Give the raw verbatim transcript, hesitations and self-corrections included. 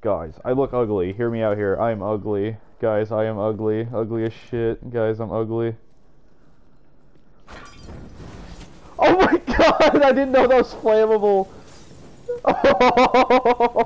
Guys, I look ugly. Hear me out here. I am ugly. Guys, I am ugly. Ugly as shit. Guys, I'm ugly. Oh my god! I didn't know that was flammable!